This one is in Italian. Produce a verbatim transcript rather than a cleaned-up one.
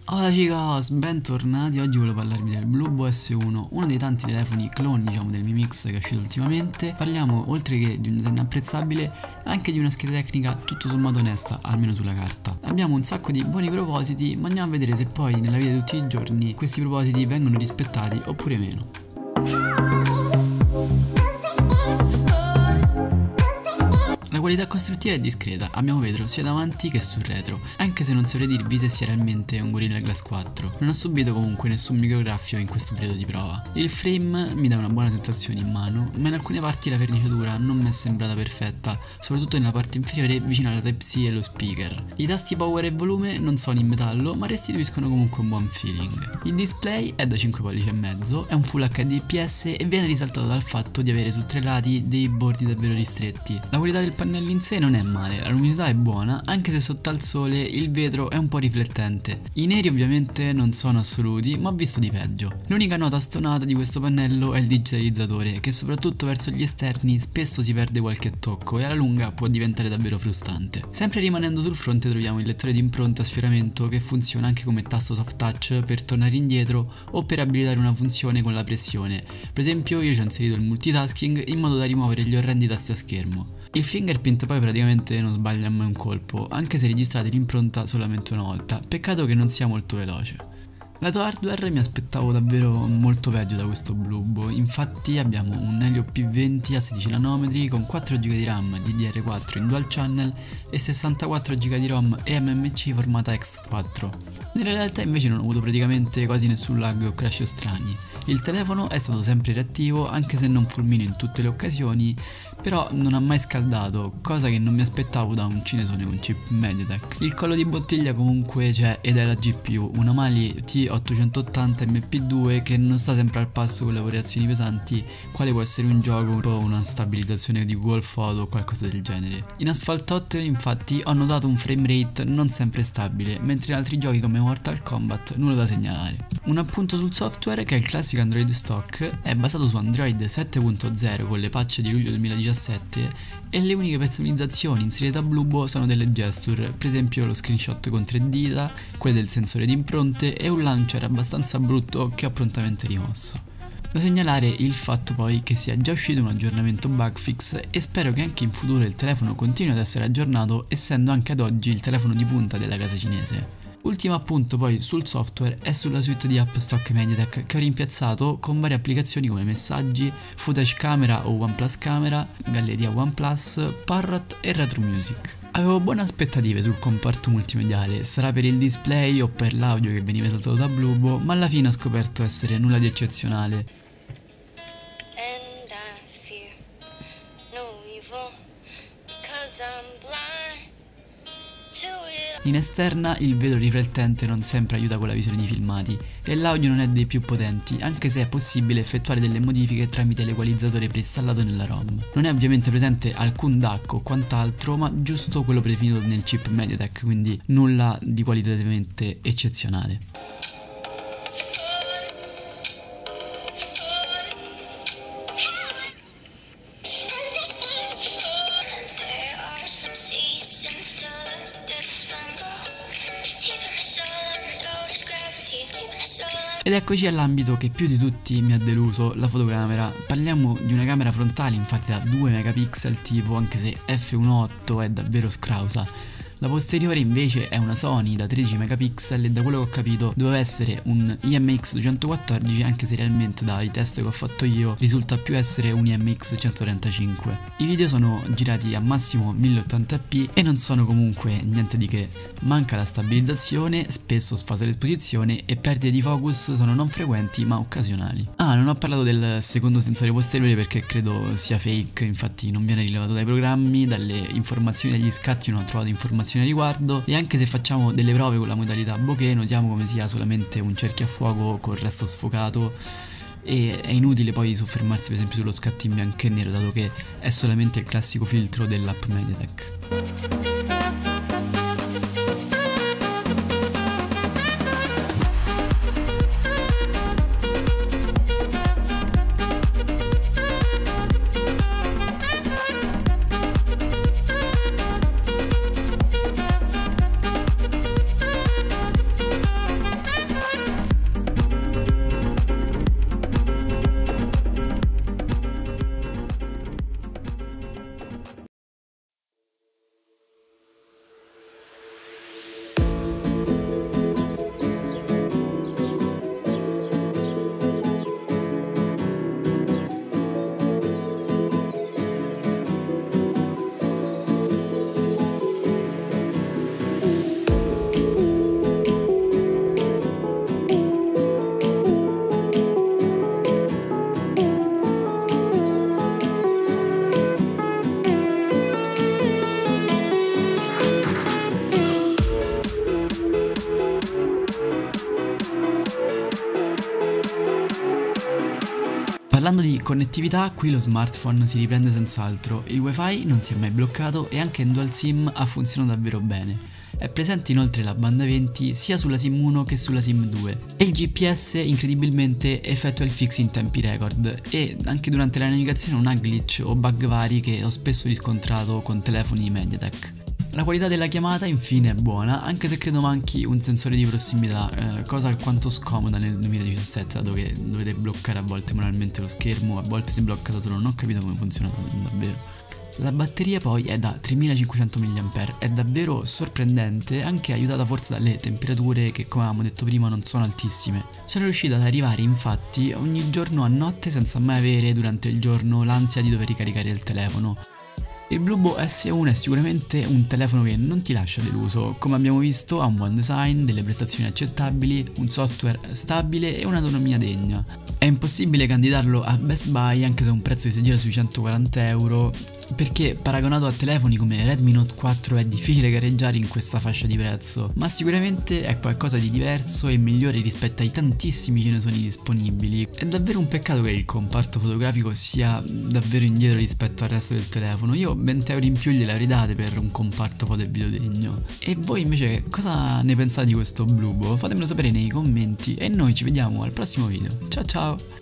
Hola chicos, bentornati. Oggi volevo parlarvi del Blubo S uno, uno dei tanti telefoni cloni, diciamo, del Mi Mix che è uscito ultimamente. Parliamo, oltre che di un design apprezzabile, anche di una scheda tecnica tutto sommato onesta, almeno sulla carta. Abbiamo un sacco di buoni propositi, ma andiamo a vedere se poi nella vita di tutti i giorni questi propositi vengono rispettati oppure meno. La qualità costruttiva è discreta, abbiamo vetro sia davanti che sul retro, anche se non saprei dirvi se sia realmente un Gorilla Glass quattro. Non ho subito comunque nessun micrograffio in questo periodo di prova. Il frame mi dà una buona sensazione in mano, ma in alcune parti la verniciatura non mi è sembrata perfetta, soprattutto nella parte inferiore vicino alla Type-C e allo speaker. I tasti power e volume non sono in metallo, ma restituiscono comunque un buon feeling. Il display è da cinque pollici e mezzo, è un Full H D I P S e viene risaltato dal fatto di avere su tre lati dei bordi davvero ristretti. La qualità del pannello in sé non è male, la luminosità è buona, anche se sotto al sole il vetro è un po' riflettente. I neri ovviamente non sono assoluti, ma ho visto di peggio. L'unica nota stonata di questo pannello è il digitalizzatore, che soprattutto verso gli esterni spesso si perde qualche tocco e alla lunga può diventare davvero frustrante. Sempre rimanendo sul fronte troviamo il lettore di impronte a sfioramento che funziona anche come tasto soft touch per tornare indietro o per abilitare una funzione con la pressione. Per esempio io ci ho inserito il multitasking in modo da rimuovere gli orrendi tasti a schermo. Il fingerprint poi praticamente non sbaglia mai un colpo, anche se registrate l'impronta solamente una volta, peccato che non sia molto veloce. Lato hardware mi aspettavo davvero molto peggio da questo Blubo, infatti abbiamo un Helio P venti a sedici nanometri con quattro giga di RAM D D R quattro in dual channel e sessantaquattro giga di ROM e M M C formata X quattro. Nella realtà invece non ho avuto praticamente quasi nessun lag o crash strani. Il telefono è stato sempre reattivo, anche se non fulmino in tutte le occasioni, però non ha mai scaldato, cosa che non mi aspettavo da un cinesone con chip Mediatek. Il collo di bottiglia comunque c'è ed è la G P U, una Mali T ottocentottanta M P due che non sta sempre al passo con lavorazioni pesanti, quale può essere un gioco o una stabilizzazione di Google Photo o qualcosa del genere. In Asphalt otto infatti ho notato un frame rate non sempre stabile, mentre in altri giochi come Mortal Kombat nulla da segnalare. Un appunto sul software, che è il classico Android stock, è basato su Android sette punto zero con le patch di luglio duemiladiciassette e le uniche personalizzazioni inserite a Blubo sono delle gesture, per esempio lo screenshot con tre dita, quelle del sensore di impronte e un launcher abbastanza brutto che ho prontamente rimosso. Da segnalare il fatto poi che sia già uscito un aggiornamento bug fix e spero che anche in futuro il telefono continui ad essere aggiornato, essendo anche ad oggi il telefono di punta della casa cinese. Ultimo appunto poi sul software è sulla suite di app stock Mediatek, che ho rimpiazzato con varie applicazioni come messaggi, footage camera o OnePlus camera, galleria OnePlus, Parrot e Retro Music. Avevo buone aspettative sul comparto multimediale, sarà per il display o per l'audio che veniva esaltato da Blubo, ma alla fine ho scoperto essere nulla di eccezionale. And I fear no evil, because I'm blind to it. In esterna il vetro riflettente non sempre aiuta con la visione di filmati e l'audio non è dei più potenti, anche se è possibile effettuare delle modifiche tramite l'equalizzatore preinstallato nella ROM. Non è ovviamente presente alcun D A C o quant'altro, ma giusto quello predefinito nel chip Mediatek, quindi nulla di qualitativamente eccezionale. Ed eccoci all'ambito che più di tutti mi ha deluso, la fotocamera. Parliamo di una camera frontale infatti da due megapixel tipo, anche se F uno punto otto è davvero scrausa. La posteriore invece è una Sony da tredici megapixel e da quello che ho capito doveva essere un I M X duecentoquattordici, anche se realmente dai test che ho fatto io risulta più essere un I M X centotrentacinque. I video sono girati a massimo mille ottanta p e non sono comunque niente di che. Manca la stabilizzazione, spesso sfasa l'esposizione e perdite di focus sono non frequenti ma occasionali. Ah, non ho parlato del secondo sensore posteriore perché credo sia fake, infatti non viene rilevato dai programmi, dalle informazioni degli scatti non ho trovato informazioni a riguardo e anche se facciamo delle prove con la modalità bokeh notiamo come sia solamente un cerchio a fuoco col resto sfocato e è inutile poi soffermarsi per esempio sullo scatto in bianco e nero, dato che è solamente il classico filtro dell'app Mediatek. Parlando di connettività, qui lo smartphone si riprende senz'altro, il wifi non si è mai bloccato e anche in dual sim ha funzionato davvero bene. È presente inoltre la banda venti sia sulla sim uno che sulla sim due e il G P S incredibilmente effettua il fix in tempi record e anche durante la navigazione non ha glitch o bug vari che ho spesso riscontrato con telefoni Mediatek. La qualità della chiamata infine è buona, anche se credo manchi un sensore di prossimità, eh, cosa alquanto scomoda nel duemiladiciassette, dato che dovete bloccare a volte manualmente lo schermo, a volte si blocca da solo, non ho capito come funziona davvero. La batteria poi è da tremilacinquecento milliamperi, è davvero sorprendente, anche aiutata forse dalle temperature che, come avevamo detto prima, non sono altissime. Sono riuscito ad arrivare infatti ogni giorno a notte senza mai avere durante il giorno l'ansia di dover ricaricare il telefono. Il Blubo S uno è sicuramente un telefono che non ti lascia deluso, come abbiamo visto ha un buon design, delle prestazioni accettabili, un software stabile e un'autonomia degna. È impossibile candidarlo a Best Buy anche se ha un prezzo che si gira sui centoquaranta euro, perché paragonato a telefoni come Redmi Note quattro è difficile gareggiare in questa fascia di prezzo, ma sicuramente è qualcosa di diverso e migliore rispetto ai tantissimi che ne sono disponibili. È davvero un peccato che il comparto fotografico sia davvero indietro rispetto al resto del telefono. Io venti euro in più gliele avrei date per un comparto foto e video degno. E voi invece cosa ne pensate di questo Blubo? Fatemelo sapere nei commenti e noi ci vediamo al prossimo video. Ciao ciao!